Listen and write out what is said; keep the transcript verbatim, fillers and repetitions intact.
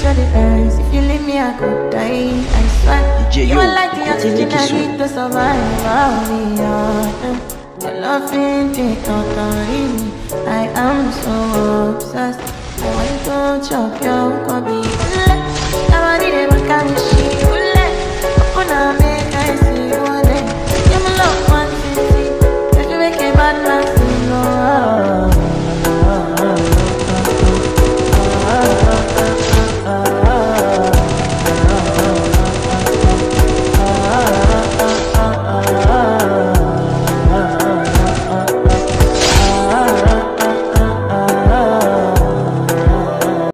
to the ends. If you leave me, I could die. I swear. D J, You yo, are like the oxygen I continue need to survive. I'll be honest. Your loving it totally me. I am so obsessed. I want to chop your copy.